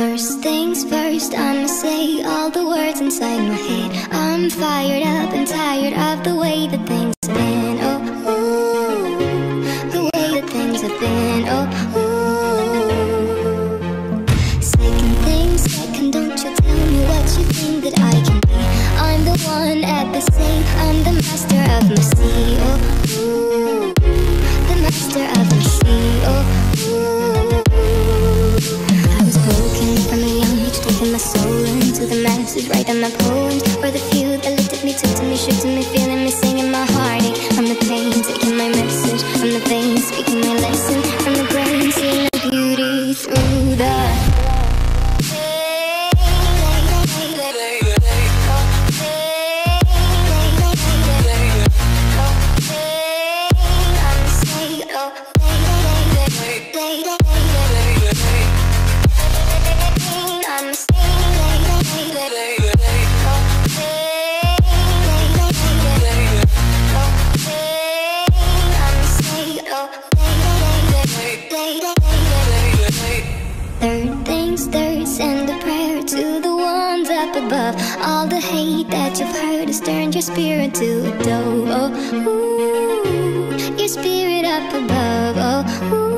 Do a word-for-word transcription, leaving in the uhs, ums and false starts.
First things first, I'ma say all the words inside my head. I'm fired up and tired of the way that things have been. Oh, ooh, the way that things have been. Oh, ooh. Second things second, don't you tell me what you think that I can be. I'm the one at the same, I'm the master of my sea. Oh, ooh, the master of my sea. Oh, ooh. I was broken from a young age, taking my soul into the masses, writing my poems for the few that looked at me, took to me, shook to me, feeling me, singing my heartache from the pain, taking my message from the veins, speaking my lesson from the brain, seeing the beauty through the Third things third, send a prayer to the ones up above. All the hate that you've heard has turned your spirit to a dove. Oh, ooh, your spirit up above. Oh, ooh.